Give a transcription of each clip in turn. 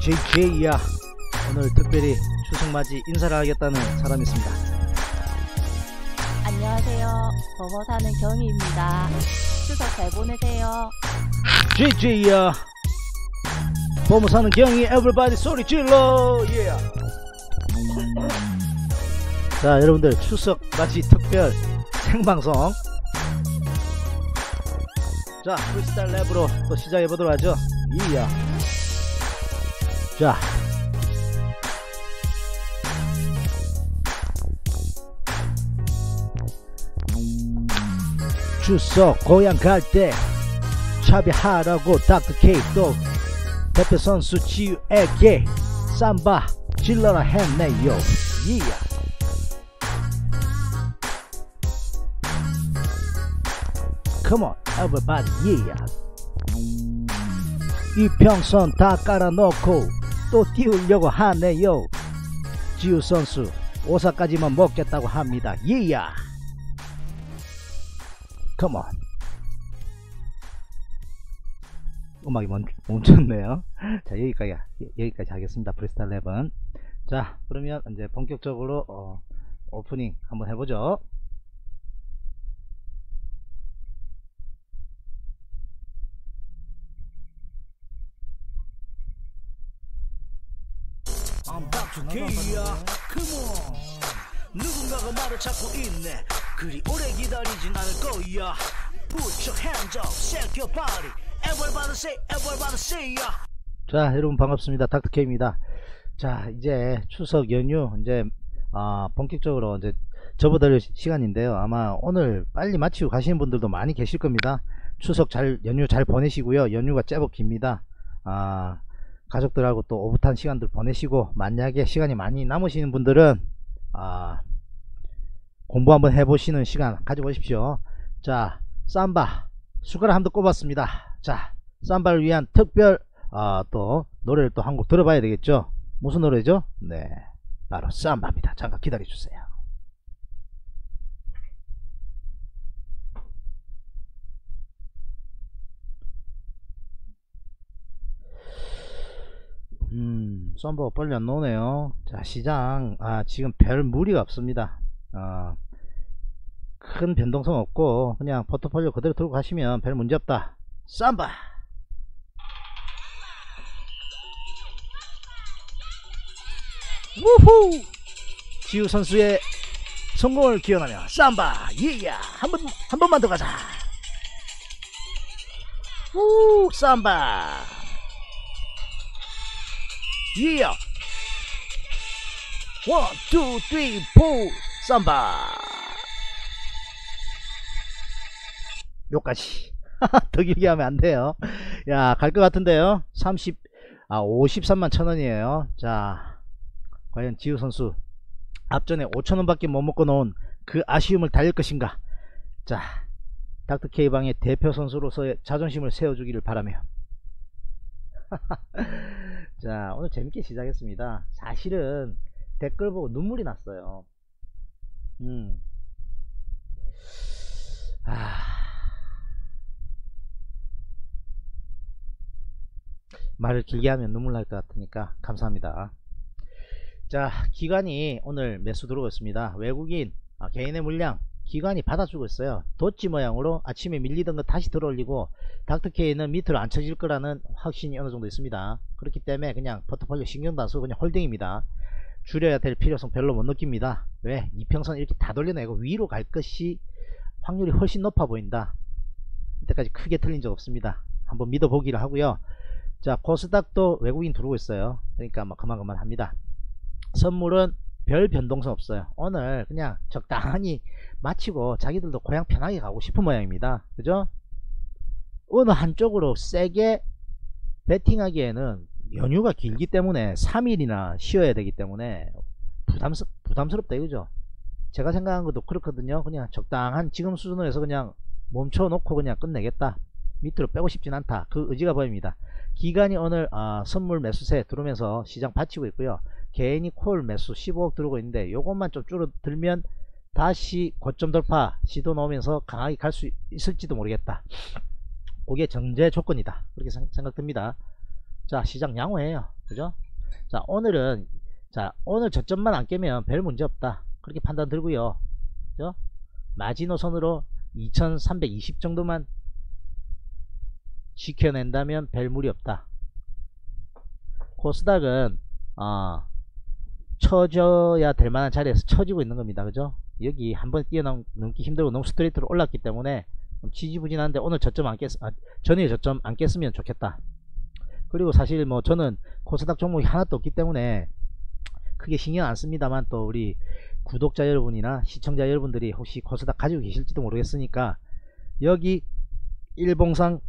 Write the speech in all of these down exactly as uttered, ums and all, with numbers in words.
제이제이야. 오늘 특별히 추석맞이 인사를 하겠다는 사람이 있습니다. 안녕하세요. 버버 사는 경희입니다. 추석 잘 보내세요. 제이제이야. 버버 사는 경희 에브리바디 소리 질러. 예. Yeah. 자, 여러분들 추석맞이 특별 생방송. 자, 프리스타일 랩으로 또 시작해보도록 하죠. 이야. 자, 추석 고향 갈때 차비하라고 닥터K 또 대표 선수 지유에게 삼바 질러라 했네요. 이야. Come on, everybody, yeah. 이평선 다 깔아놓고 또 띄우려고 하네요. 지우 선수 오사까지만 먹겠다고 합니다. yeah. Come on. 음악이 멈, 멈췄네요. 자, 여기까지 여기까지 하겠습니다. 프리스타일 랩은. 자, 그러면 이제 본격적으로 어, 오프닝 한번 해보죠. I'm 닥터K야. Come on. 누군가가 말을 찾고 있네. 그리 오래 기다리진 않을 거야. Put your hands up, shake your body. Everybody say, everybody say ya. 자, 여러분 반갑습니다. 닥터K입니다. 자, 이제 추석 연휴 이제 아, 본격적으로 이제 접어들 시간인데요. 아마 오늘 빨리 마치고 가시는 분들도 많이 계실 겁니다. 추석 잘 연휴 잘 보내시고요. 연휴가 제법 깁니다. 아, 가족들하고 또 오붓한 시간들 보내시고, 만약에 시간이 많이 남으시는 분들은 아, 공부 한번 해보시는 시간 가져보십시오. 자, 삼바 숟가락 한 번 꼽았습니다. 자, 삼바를 위한 특별 아, 또 노래를 또 한 곡 들어봐야 되겠죠. 무슨 노래죠? 네, 바로 삼바입니다. 잠깐 기다려주세요. 음, 썸버가 빨리 안 나오네요. 자, 시장 아, 지금 별 무리가 없습니다. 어, 큰 변동성 없고 그냥 포트폴리오 그대로 들고 가시면 별 문제 없다. 쌈바. 우후. 지우 선수의 성공을 기원하며 쌈바. 예야. 한번 한 번만 더 가자. 우 쌈바. Yeah. One, two, three, four. 삼바. 요까지. 더 길게 하면 안 돼요. 야, 갈 것 같은데요. 삼십, 아, 오십삼만 천 원이에요. 자, 과연 지우 선수 앞전에 오천 원 밖에 못 먹고 놓은 그 아쉬움을 달릴 것인가. 자, 닥터K 방의 대표 선수로서의 자존심을 세워주기를 바라며. 자, 오늘 재밌게 시작했습니다. 사실은 댓글 보고 눈물이 났어요. 음. 아. 말을 길게 하면 눈물 날 것 같으니까 감사합니다. 자, 기관이 오늘 매수 들어오고 있습니다. 외국인 아, 개인의 물량 기관이 받아주고 있어요. 도치 모양으로 아침에 밀리던 거 다시 들어올리고, 닥터K는 밑으로 안 쳐질 거라는 확신이 어느 정도 있습니다. 그렇기 때문에 그냥 포트폴리오 신경도 안 쓰고 그냥 홀딩입니다. 줄여야 될 필요성 별로 못 느낍니다. 왜? 이평선 이렇게 다 돌려내고 위로 갈 것이 확률이 훨씬 높아 보인다. 이때까지 크게 틀린 적 없습니다. 한번 믿어보기를 하고요. 자, 코스닥도 외국인 들어오고 있어요. 그러니까 뭐 그만그만 합니다. 선물은 별 변동성 없어요. 오늘 그냥 적당히 마치고 자기들도 고향 편하게 가고 싶은 모양입니다. 그죠? 어느 한쪽으로 세게 베팅하기에는 연휴가 길기 때문에 삼 일이나 쉬어야 되기 때문에 부담스, 부담스럽다 이거죠. 제가 생각한 것도 그렇거든요. 그냥 적당한 지금 수준으로 해서 그냥 멈춰 놓고 그냥 끝내겠다. 밑으로 빼고 싶진 않다. 그 의지가 보입니다. 기간이 오늘 아, 선물 매수세 들어오면서 시장 받치고 있고요. 개인이 콜 매수 십오억 들어오고 있는데 요것만 좀 줄어들면 다시 고점 돌파 시도 나오면서 강하게 갈 수 있을지도 모르겠다. 그게 정제 조건이다. 그렇게 생각됩니다. 자, 시장 양호해요. 그죠? 자, 오늘은, 자, 오늘 저점만 안 깨면 별 문제 없다. 그렇게 판단 들고요. 그죠? 마지노선으로 이천삼백이십 정도만 지켜낸다면 별 무리 없다. 코스닥은, 어, 쳐져야 될 만한 자리에서 쳐지고 있는 겁니다. 그죠? 여기 한번 뛰어넘기 힘들고 너무 스트레이트로 올랐기 때문에 좀 지지부진한데 오늘 저점 안 깼, 아, 전일 저점 안 깼으면 좋겠다. 그리고 사실 뭐 저는 코스닥 종목이 하나도 없기 때문에 크게 신경 안 씁니다만, 또 우리 구독자 여러분이나 시청자 여러분들이 혹시 코스닥 가지고 계실지도 모르겠으니까 여기 일봉상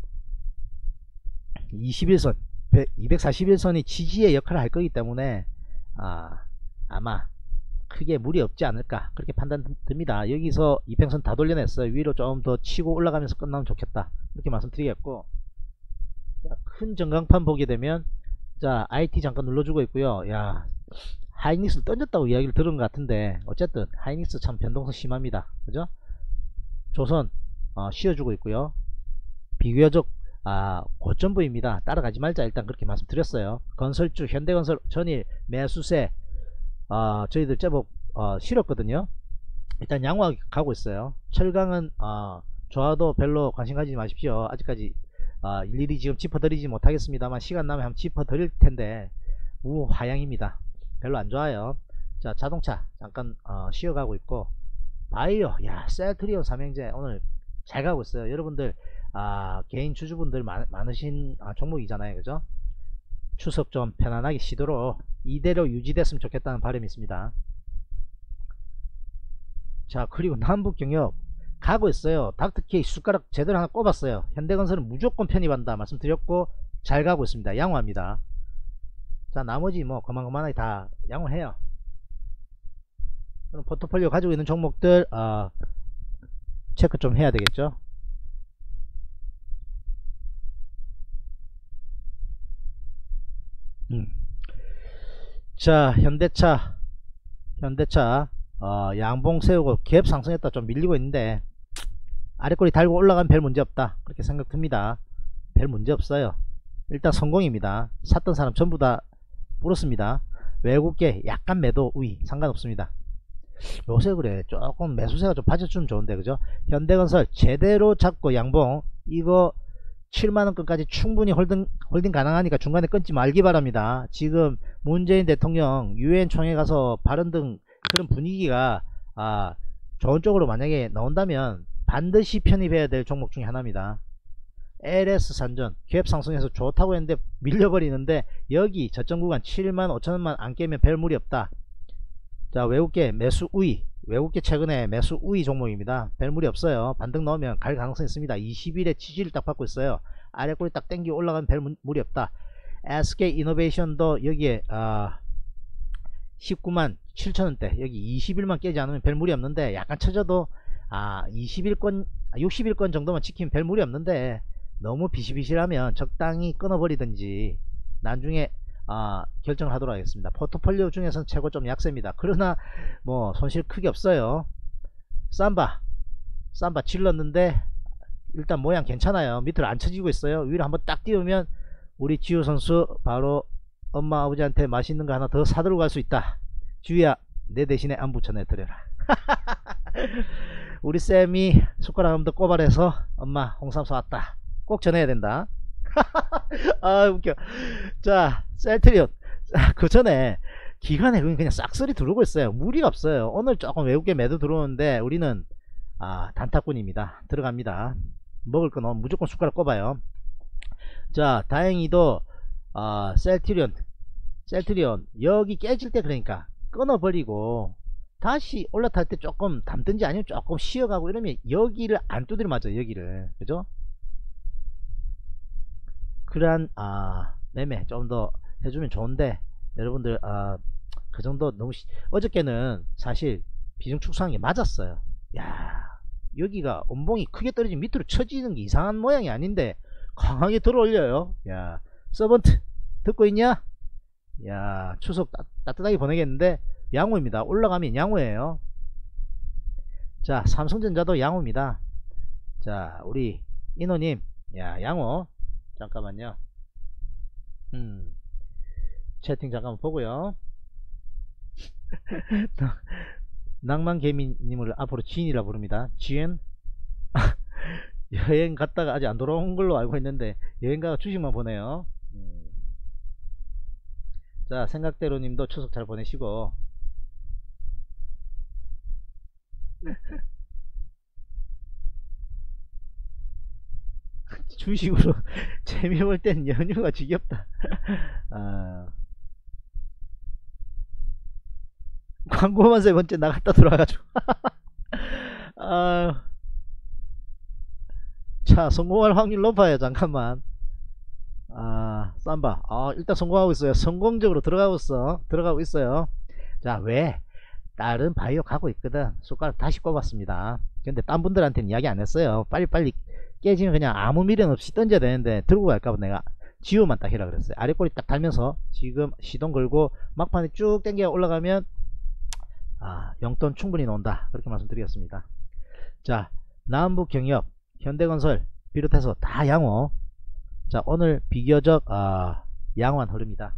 이십일 선, 이백사십일 선이 지지의 역할을 할 거기 때문에 아, 아마 크게 무리 없지 않을까 그렇게 판단 듭니다. 여기서 이평선 다 돌려냈어요. 위로 좀 더 치고 올라가면서 끝나면 좋겠다 이렇게 말씀드리겠고, 자, 큰 전광판 보게 되면 자, 아이티 잠깐 눌러주고 있고요. 야, 하이닉스를 던졌다고 이야기를 들은 것 같은데 어쨌든 하이닉스 참 변동성 심합니다. 그죠? 조선 어, 쉬어주고 있고요. 비교적 아, 고점 부위입니다. 따라가지 말자 일단 그렇게 말씀드렸어요. 건설주 현대건설 전일 매수세 어, 저희들 제법 어, 실었거든요. 일단 양호하게 가고 있어요. 철강은 어, 좋아도 별로 관심 가지지 마십시오. 아직까지 어, 일일이 지금 짚어드리지 못하겠습니다만 시간 나면 한번 짚어드릴 텐데 우하향입니다. 별로 안 좋아요. 자, 자동차 잠깐 어, 쉬어가고 있고, 바이오, 야, 셀트리온 삼형제 오늘 잘 가고 있어요. 여러분들 아, 개인 주주분들 많, 많으신 아, 종목이잖아요. 그죠? 추석 좀 편안하게 쉬도록 이대로 유지됐으면 좋겠다는 바람이 있습니다. 자, 그리고 남북경협 가고 있어요. 닥터케이 숟가락 제대로 하나 꼽았어요. 현대건설은 무조건 편입한다 말씀드렸고 잘 가고 있습니다. 양호합니다. 자, 나머지 뭐 그만그만하게 다 양호해요. 그럼 포트폴리오 가지고 있는 종목들 어, 체크 좀 해야 되겠죠. 음. 자, 현대차 현대차 어, 양봉 세우고 갭 상승했다 좀 밀리고 있는데 아래꼬리 달고 올라가면 별 문제 없다 그렇게 생각 듭니다. 별 문제 없어요. 일단 성공입니다. 샀던 사람 전부 다 불었습니다. 외국계 약간 매도 우위 상관없습니다. 요새 그래 조금 매수세가 좀 빠져주면 좋은데, 그죠? 현대건설 제대로 잡고 양봉 이거 칠만원권까지 충분히 홀딩, 홀딩 가능하니까 중간에 끊지 말기 바랍니다. 지금 문재인 대통령 유엔 총회 가서 발언 등 그런 분위기가 아, 좋은 쪽으로 만약에 나온다면 반드시 편입해야 될 종목 중에 하나입니다. 엘에스 산전 갭 상승해서 좋다고 했는데 밀려버리는데 여기 저점 구간 칠만 오천원만 안 깨면 별 무리 없다. 자, 외국계 매수 우위, 외국계 최근에 매수 우위 종목입니다. 별 무리 없어요. 반등 넣으면 갈 가능성이 있습니다. 이십 일에 지지를 딱 받고 있어요. 아래 꼬리 딱 땡기고 올라가면 별 무리 없다. 에스케이 이노베이션도 여기에 아, 십구만 칠천원대 여기 이십 일만 깨지 않으면 별 무리 없는데, 약간 쳐져도 아, 이십 일권 육십 일권 정도만 지키면 별 무리 없는데 너무 비실비실하면 적당히 끊어버리든지 나중에 아, 결정을 하도록 하겠습니다. 포트폴리오 중에서는 최고 좀 약세입니다. 그러나 뭐 손실 크게 없어요. 삼바 삼바 질렀는데 일단 모양 괜찮아요. 밑으로 안 쳐지고 있어요. 위로 한번 딱 띄우면 우리 지우 선수 바로 엄마 아버지한테 맛있는 거 하나 더 사들고 갈 수 있다. 지우야, 내 대신에 안부 전해드려라. 우리 쌤이 숟가락 한번 더 꼬발해서 엄마 홍삼 사왔다 꼭 전해야 된다. 아, 웃겨. 자, 셀트리온 그 전에 기간에 그냥 싹쓸이 들어오고 있어요. 무리가 없어요. 오늘 조금 외국계 매도 들어오는데 우리는 아, 단타꾼입니다. 들어갑니다. 먹을 거 넣으면 무조건 숟가락 꼽아요. 자, 다행히도 아, 셀트리온 셀트리온 여기 깨질 때 그러니까 끊어버리고 다시 올라탈 때 조금 담든지 아니면 조금 쉬어가고 이러면 여기를 안 두드려 맞아요. 여기를, 그죠? 그러한 아, 매매 좀 더 해주면 좋은데 여러분들 아, 그 정도 너무 시... 어저께는 사실 비중 축소한 게 맞았어요. 야, 여기가 음봉이 크게 떨어지면 밑으로 쳐지는 게 이상한 모양이 아닌데 강하게 들어올려요. 야, 서번트 듣고 있냐? 야, 추석 따, 따뜻하게 보내겠는데 양호입니다. 올라가면 양호예요. 자, 삼성전자도 양호입니다. 자, 우리 인호님, 야, 양호. 잠깐만요. 음, 채팅 잠깐 보고요. 낭만개미님을 앞으로 지인이라 부릅니다. 지엔. 여행 갔다가 아직 안 돌아온 걸로 알고 있는데 여행가가 주식만 보네요. 음. 자, 생각대로님도 추석 잘 보내시고. 주식으로 재미볼 땐 연휴가 지겹다. 아, 광고만 세 번째 나갔다 들어와가지고. 아, 자, 성공할 확률 높아요. 잠깐만. 아, 쌈바. 아, 일단 성공하고 있어요. 성공적으로 들어가고 있어. 들어가고 있어요. 자, 왜? 다른 바이오 가고 있거든. 숟가락 다시 꼽았습니다. 근데 딴 분들한테는 이야기 안 했어요. 빨리빨리 깨지면 그냥 아무 미련 없이 던져야 되는데 들고 갈까봐 내가 지우만 딱 해라 그랬어요. 아래 꼬리 딱 달면서 지금 시동 걸고 막판에 쭉 당겨 올라가면 아, 용돈 충분히 나온다. 그렇게 말씀드리겠습니다. 자, 남북경협, 현대건설 비롯해서 다 양호. 자, 오늘 비교적 아, 양호한 흐름이다.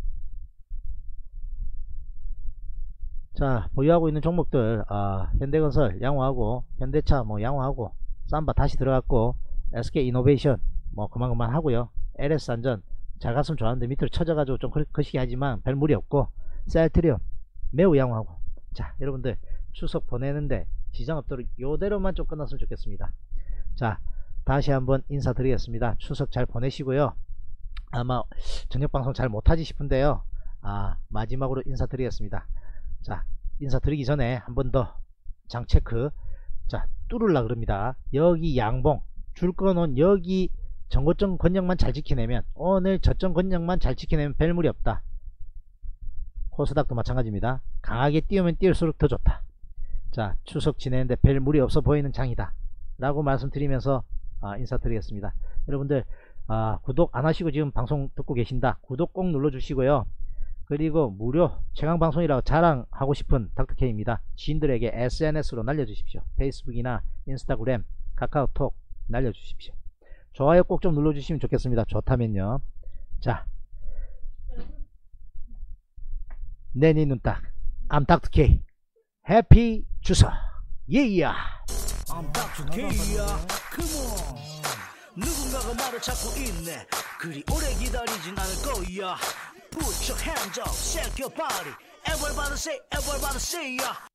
자, 보유하고 있는 종목들 아, 현대건설 양호하고, 현대차 뭐 양호하고, 삼바 다시 들어갔고, 에스케이이노베이션 뭐 그만 그만 하고요. 엘에스안전 잘 갔으면 좋았는데 밑으로 쳐져가지고 좀 거시기 하지만 별 무리 없고, 셀트리온 매우 양호하고. 자, 여러분들 추석 보내는데 지장 없도록 요대로만 좀 끝났으면 좋겠습니다. 자, 다시 한번 인사드리겠습니다. 추석 잘 보내시고요. 아마 저녁방송 잘 못하지 싶은데요. 아, 마지막으로 인사드리겠습니다. 자, 인사드리기 전에 한 번 더 장체크. 자, 뚫으려 그럽니다. 여기 양봉 줄 거는 여기 정고점 권역만 잘 지켜내면, 오늘 저점 권역만 잘 지켜내면 별 무리 없다. 코스닥도 마찬가지입니다. 강하게 띄우면 띄울수록 더 좋다. 자, 추석 지내는데 별 무리 없어 보이는 장이다 라고 말씀드리면서 아, 인사드리겠습니다. 여러분들 아, 구독 안 하시고 지금 방송 듣고 계신다. 구독 꼭 눌러 주시고요. 그리고 무료 최강방송이라고 자랑하고 싶은 닥터케이입니다. 지인들에게 에스엔에스로 날려주십시오. 페이스북이나 인스타그램, 카카오톡 날려주십시오. 좋아요 꼭 좀 눌러주시면 좋겠습니다. 좋다면요. 자, 내니 눈딱 I'm 닥터케이. 해피 추석. 예이야. I'm 닥터케이야. Come on. 누군가가 말을 찾고 있네. 그리 오래 기다리진 않을 거야. Put your hands up, shake your body. Everybody say, everybody say, yeah.